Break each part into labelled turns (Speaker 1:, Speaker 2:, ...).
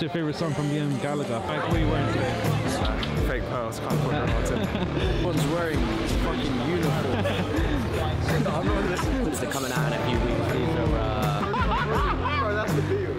Speaker 1: your favourite song from Liam Gallagher? Like, what are you wearing today?
Speaker 2: Fake pearls, can't put them on. One's wearing fucking uniform. I'm not listening.
Speaker 3: They're coming out in a few weeks. These are
Speaker 2: Bro, that's the deal.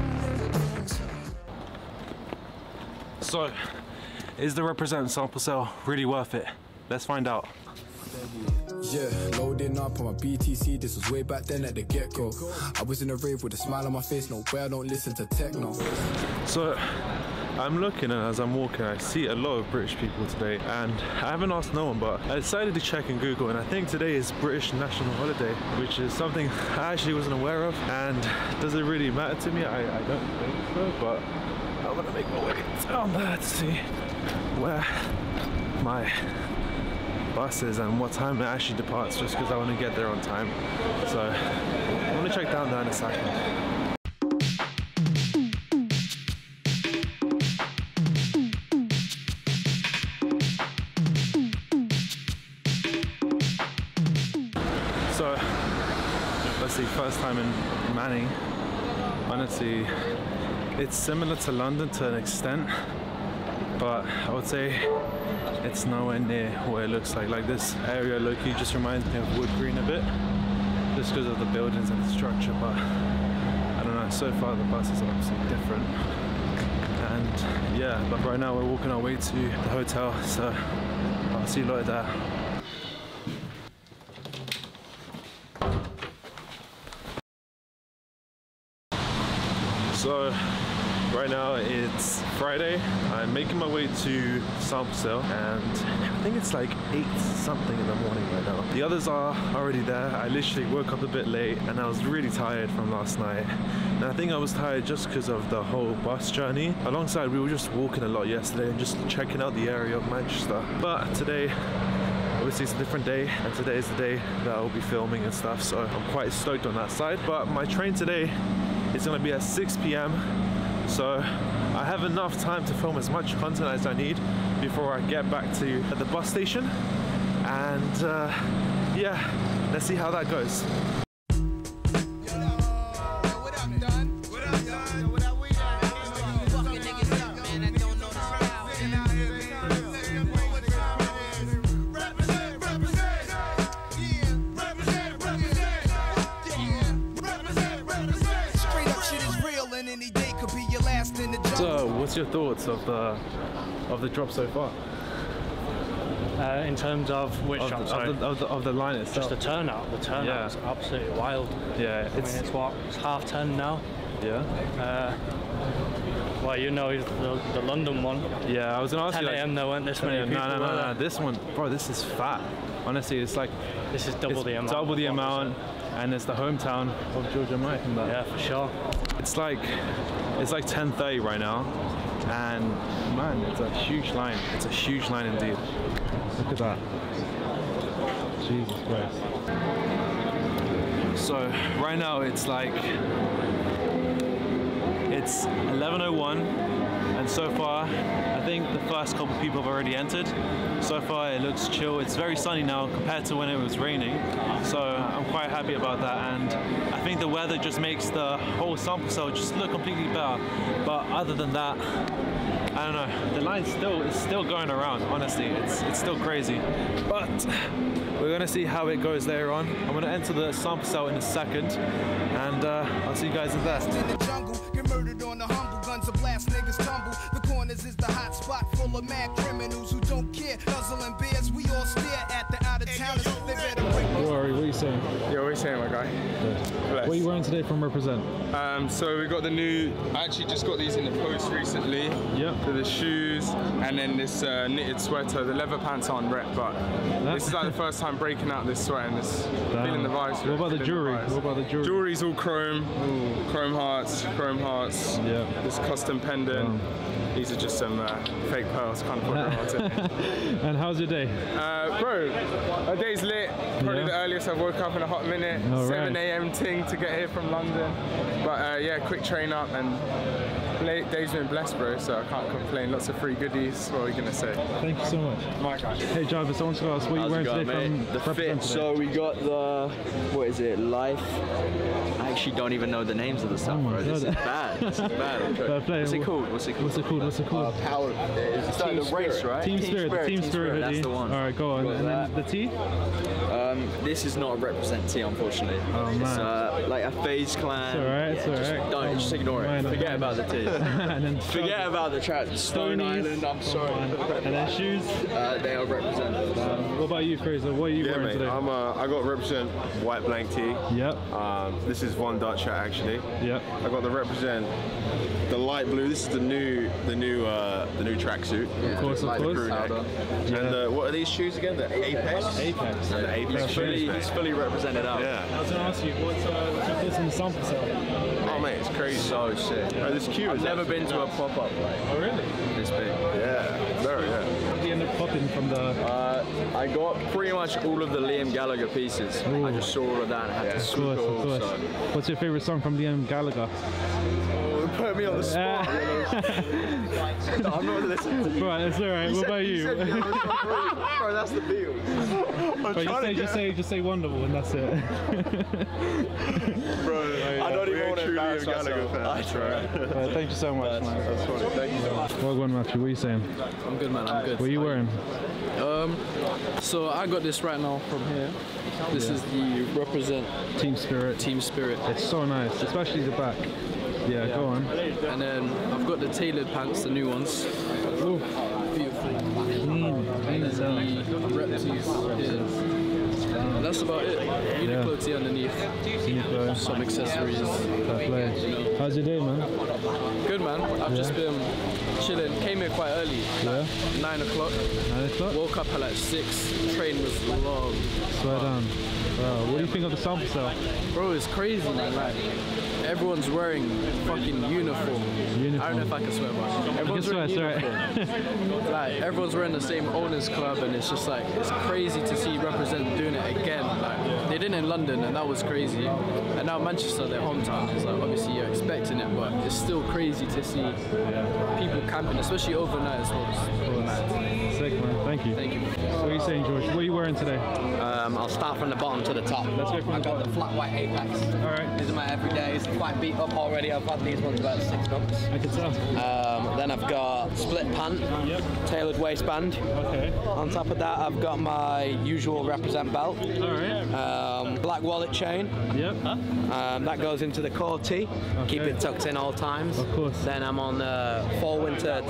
Speaker 1: So, is the Represent sample sale really worth it? Let's find out.
Speaker 4: Yeah, loading up on my BTC, this was way back then at the get-go. I was in a rave with a smile on my face, no way I don't listen to techno.
Speaker 1: So, I'm looking, and as I'm walking I see a lot of British people today, and I haven't asked no one, but I decided to check in Google, and I think today is British National Holiday, which is something I actually wasn't aware of. And does it really matter to me? I don't think so, but I'm gonna make my way down there to see where my bus is and what time it actually departs, just because I want to get there on time. So I'm gonna check down there in a second. So let's see, first time in Manning. Honestly, it's similar to London to an extent, but I would say it's nowhere near what it looks like. Like, this area low-key just reminds me of Wood Green a bit, just because of the buildings and the structure, but I don't know, so far the bus is obviously different. And yeah, but right now we're walking our way to the hotel, so I'll see you later there. So right now it's Friday. I'm making my way to sample sale, and I think it's like 8 something in the morning right now. The others are already there. I literally woke up a bit late, and I was really tired from last night. And I think I was tired just because of the whole bus journey. Alongside, we were just walking a lot yesterday and just checking out the area of Manchester. But today, obviously it's a different day, and today is the day that I'll be filming and stuff, so I'm quite stoked on that side. But my train today is going to be at 6 p.m. so I have enough time to film as much content as I need before I get back to the bus station. And yeah, let's see how that goes. So, what's your thoughts of the drop so far?
Speaker 5: In terms of which drop?
Speaker 1: Of the line itself.
Speaker 5: Just the turnout. The turnout is absolutely wild.
Speaker 1: Yeah,
Speaker 5: I mean, it's what? It's 10:30 now.
Speaker 1: Yeah.
Speaker 5: Well, you know the London one.
Speaker 1: Yeah, I was gonna ask
Speaker 5: 10
Speaker 1: you.
Speaker 5: 10 a.m. there weren't this many people.
Speaker 1: No. This one, bro, this is fat. Honestly, it's like
Speaker 5: this is double the amount.
Speaker 1: Double the amount, and it's the hometown of Georgia Mike.
Speaker 5: Yeah, for sure.
Speaker 1: It's like 10:30 right now, and man, it's a huge line. It's a huge line indeed. Look at that. Jesus Christ. So right now it's 11:01, and so far I think the first couple people have already entered. So far it looks chill. It's very sunny now compared to when it was raining, so I'm quite happy about that. And I think the weather just makes the whole sample sale just look completely better. But other than that, I don't know, the line is still going around. Honestly, it's still crazy. But we're gonna see how it goes later on. I'm gonna enter the sample sale in a second, and I'll see you guys in there.
Speaker 6: Murdered on the humble, guns a blast, niggas tumble. The corners is the hot spot full of mad criminals who don't care. Guzzling beers, we all stare at the out of towners. They better break.
Speaker 1: Rory, what are you saying?
Speaker 2: Yeah, what are you saying, my guy?
Speaker 1: What are you wearing today from Represent?
Speaker 2: So we got the new, I actually just got these in the post recently.
Speaker 1: Yep.
Speaker 2: For the shoes, and then this knitted sweater. The leather pants aren't rep, but this is like the first time breaking out this sweater and this feeling the vibes.
Speaker 1: What about the jewelry? What about the jewelry?
Speaker 2: Jewelry's all chrome.
Speaker 1: Ooh.
Speaker 2: Chrome hearts.
Speaker 1: Yeah.
Speaker 2: This custom pendant. These are just some fake pearls, can't put them on.
Speaker 1: And how's your day?
Speaker 2: Bro, a day's lit. Probably the earliest I've woke up in a hot minute. 7 a.m. ting to get here from London. But yeah, quick train up and Day's been blessed, bro, so I can't complain. Lots of free goodies. What are we gonna say?
Speaker 5: Thank you so much.
Speaker 2: My gosh.
Speaker 5: Hey Jarvis, I want to ask what you wearing today from
Speaker 3: the fit. So we got the, what is it, Life? I actually don't even know the names of the stuff, bro. This is bad. This is bad. What's it called?
Speaker 5: What's it called?
Speaker 3: Power. It's like the race, right?
Speaker 5: Team Spirit hoodie.
Speaker 3: That's the one.
Speaker 5: Alright, go on. And then the tee?
Speaker 3: This is not a represent tee, unfortunately.
Speaker 5: Oh, man.
Speaker 3: It's like a FaZe Clan.
Speaker 5: It's alright.
Speaker 3: Just ignore it. Forget about the tee.
Speaker 5: And then
Speaker 3: Forget about the track. Stone Island, I'm sorry.
Speaker 5: And then shoes?
Speaker 3: They are represented.
Speaker 5: What about you, Fraser? What are you wearing today?
Speaker 1: I got represent white blank tee.
Speaker 5: Yep.
Speaker 1: This is one Dutch hat actually.
Speaker 5: Yep.
Speaker 1: I got the represent the light blue. This is the new tracksuit.
Speaker 5: Of course.
Speaker 1: And what are these shoes again? The Apex.
Speaker 5: Apex.
Speaker 1: And the Apex shoes.
Speaker 3: He's fully represented out.
Speaker 1: Yeah.
Speaker 5: I was going to ask you, what's your thoughts on the sample sale?
Speaker 1: Oh mate, it's crazy.
Speaker 3: So sick.
Speaker 1: Oh, this queue.
Speaker 3: I've never been to a pop-up
Speaker 5: Oh really?
Speaker 3: this big.
Speaker 1: Yeah. Very. Yeah.
Speaker 5: What did you end up popping from the...
Speaker 3: I got pretty much all of the Liam Gallagher pieces.
Speaker 5: Ooh.
Speaker 3: I just saw all of that and had to swoop it all. So.
Speaker 5: What's your favourite song from Liam Gallagher?
Speaker 1: Put me on the spot.
Speaker 3: No, I'm not listening to you.
Speaker 5: Right, it's alright. What about you?
Speaker 3: Bro, that's the deal.
Speaker 5: Just say Wonderful and that's it.
Speaker 1: Bro,
Speaker 3: I don't even want to embarrass myself. I try.
Speaker 5: Thank you so much, man.
Speaker 1: That's funny. Thank you so much.
Speaker 5: Well done, Matthew. What are you saying?
Speaker 7: I'm good, man. I'm good.
Speaker 5: What are you wearing?
Speaker 7: So I got this right now from here. This is the represent
Speaker 5: Team Spirit. It's so nice, especially the back. Yeah, go on.
Speaker 7: And then I've got the tailored pants, the new ones.
Speaker 5: Ooh.
Speaker 7: Beautiful.
Speaker 5: Clean
Speaker 7: And then the rep tees here. And that's about it. Uniqlo tee underneath.
Speaker 5: Uniqlo.
Speaker 7: Some accessories.
Speaker 5: Fair play. How's your day, man?
Speaker 7: Good, man. I've just been chilling. Came here quite early.
Speaker 5: Yeah.
Speaker 7: 9 o'clock.
Speaker 5: 9 o'clock?
Speaker 7: Woke up at like 6. Train was long.
Speaker 5: Swear down. Wow. What do you think of the sample sale?
Speaker 7: Bro, it's crazy, man. Like, everyone's wearing fucking uniform. I don't know if I can swear, but everyone's wearing uniform. Like, everyone's wearing the same owners club, and it's just like, it's crazy to see Represent doing it again. Like, they did it in London, and that was crazy. And now Manchester, their hometown, is like, obviously you're expecting it, but it's still crazy to see people camping, especially overnight as well. It's mad.
Speaker 5: Sick, man. Thank you.
Speaker 7: Thank you.
Speaker 5: What are you saying, George? What are you wearing today?
Speaker 3: I'll start from the bottom to the top.
Speaker 5: Let's go from
Speaker 8: I
Speaker 5: the
Speaker 8: got
Speaker 5: bottom.
Speaker 8: the flat white Apex.
Speaker 5: Alright.
Speaker 8: These are my everydays. Quite beat up already. I've had these ones about 6 months.
Speaker 5: I can tell.
Speaker 8: Then I've got split pant, tailored waistband.
Speaker 5: Okay.
Speaker 8: On top of that, I've got my usual represent belt.
Speaker 5: Alright.
Speaker 8: Black wallet chain.
Speaker 5: Yep.
Speaker 8: That goes into the core tee. Keep it tucked in all times.
Speaker 5: Of course.
Speaker 8: Then I'm on the fall winter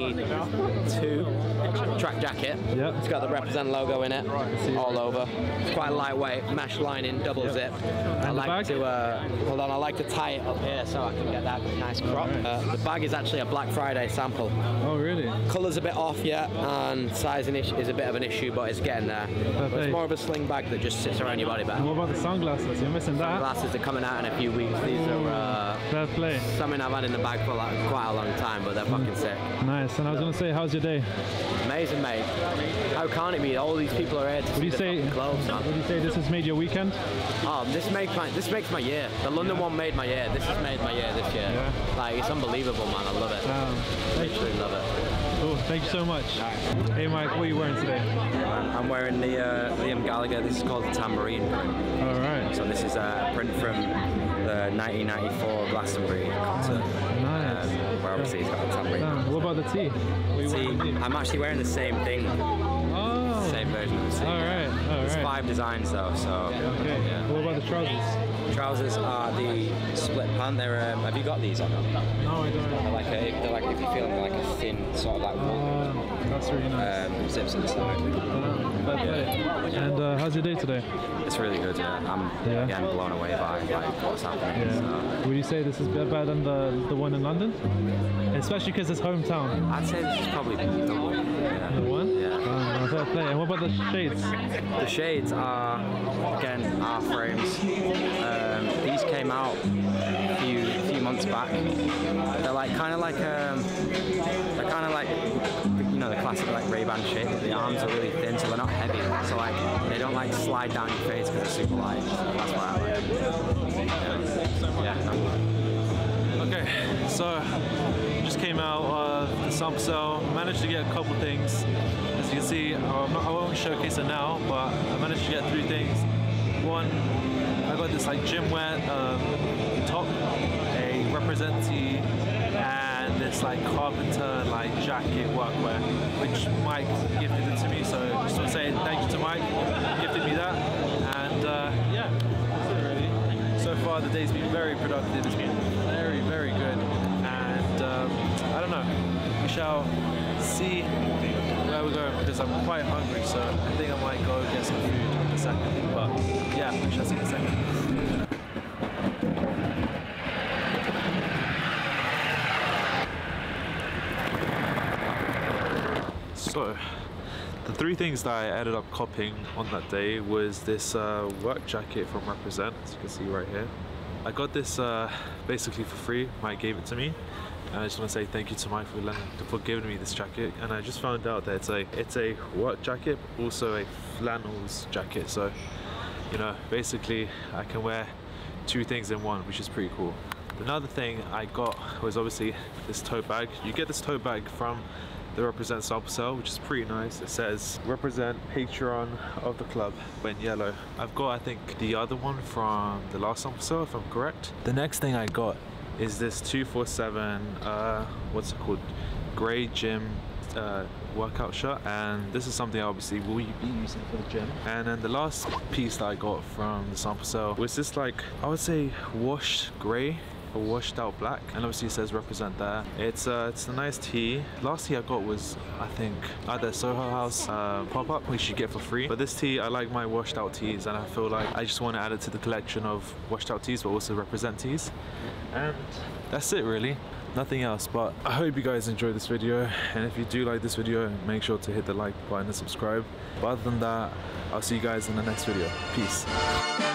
Speaker 8: 22 track jacket.
Speaker 5: Yep.
Speaker 8: It's got the represent logo in it all over. It's quite lightweight, mesh lining, double zip. I like
Speaker 5: bag?
Speaker 8: to hold on. I like to tie it up here so I can get that nice crop. The bag is actually a Black Friday sample.
Speaker 5: Oh, really?
Speaker 8: Colour's a bit off yet, and sizing is a bit of an issue, but it's getting there. But it's more of a sling bag that just sits around your body
Speaker 5: And
Speaker 8: bag.
Speaker 5: what about the sunglasses? You're missing that?
Speaker 8: Glasses are coming out in a few weeks. These are
Speaker 5: Fair play.
Speaker 8: something I've had in the bag for like quite a long time, but they're fucking sick.
Speaker 5: Nice. And I was going to say, how's your day?
Speaker 8: Amazing, mate. How can't it be? All these people are here to
Speaker 5: What do
Speaker 8: see
Speaker 5: you
Speaker 8: the
Speaker 5: say?
Speaker 8: fucking clothes, man.
Speaker 5: Would you say this has made your weekend?
Speaker 8: Oh, this makes my year. The London one made my year. This has made my year this year.
Speaker 5: Yeah.
Speaker 8: Like, it's unbelievable, man. I love it. Literally love it.
Speaker 5: Cool. Thank you so much. Hey, Mike, what are you wearing today?
Speaker 3: I'm wearing the Liam Gallagher. This is called the Tambourine print.
Speaker 5: All right.
Speaker 3: So this is a print from the 1994 Glastonbury concert.
Speaker 5: Nice.
Speaker 3: Where obviously he's got a tambourine.
Speaker 5: What about the tee? What are you
Speaker 3: See,
Speaker 5: wearing the tee?
Speaker 3: I'm actually wearing the same thing.
Speaker 5: Oh.
Speaker 3: Same version of the tee.
Speaker 5: All right.
Speaker 3: There's 5 designs though, so.
Speaker 5: Okay.
Speaker 3: Yeah.
Speaker 5: What about the trousers?
Speaker 3: Trousers are the split pant. They're have you got these or not?
Speaker 5: No, I don't.
Speaker 3: They're like if you feel like a thin sort of like wool.
Speaker 5: That's really nice.
Speaker 3: Zips at the side.
Speaker 5: Fair play. And how's your day today?
Speaker 3: It's really good. Yeah, I'm again blown away by what's happening.
Speaker 5: Yeah.
Speaker 3: So.
Speaker 5: Would you say this is better than the one in London? Especially because it's hometown.
Speaker 3: I'd say this is probably the one. Yeah.
Speaker 5: The one?
Speaker 3: Yeah.
Speaker 5: Fair play. And what about the shades?
Speaker 3: The shades are again our frames. These came out a few months back. They're like kind of like you know the classic like Ray-Ban shape. The arms are really thin, so they're not heavy. So like they don't like slide down your face because they're super light. So that's why I like them. Yeah.
Speaker 1: Okay, Alright, so just came out of the sample cell, managed to get a couple things. As you can see, I won't showcase it now, but I managed to get 3 things. One, I got this like gym wear top, a represent tee, and this like carpenter like jacket workwear, which Mike gifted it to me. So just want to say thank you to Mike, he gifted me that, and yeah, that's it really. So far the day's been very productive. It's been very, very good, and I don't know. We shall see where we're going because I'm quite hungry. So I think I might go get some food in a second. But yeah, we shall see in a second. So, the 3 things that I ended up copying on that day was this work jacket from Represent, as you can see right here. I got this basically for free. Mike gave it to me, and I just want to say thank you to Mike for giving me this jacket. And I just found out that it's a work jacket, but also a flannels jacket. So, you know, basically I can wear 2 things in one, which is pretty cool. Another thing I got was obviously this tote bag. You get this tote bag from the Represent sample cell, which is pretty nice. It says Represent Patron of the club in yellow. I've got, I think, the other one from the last sample cell, if I'm correct. The next thing I got is this 247 what's it called, grey gym workout shirt, and this is something I obviously will be using for the gym. And then the last piece that I got from the sample cell was this, like, I would say washed grey or washed out black, and obviously it says Represent there. It's a nice tee. Last tee I got was, I think, either Soho House pop-up, which you get for free. But this tee, I like my washed out tees, and I feel like I just want to add it to the collection of washed out tees, but also Represent tees. And that's it really, nothing else. But I hope you guys enjoyed this video, and if you do like this video, make sure to hit the like button and subscribe. But other than that, I'll see you guys in the next video. Peace.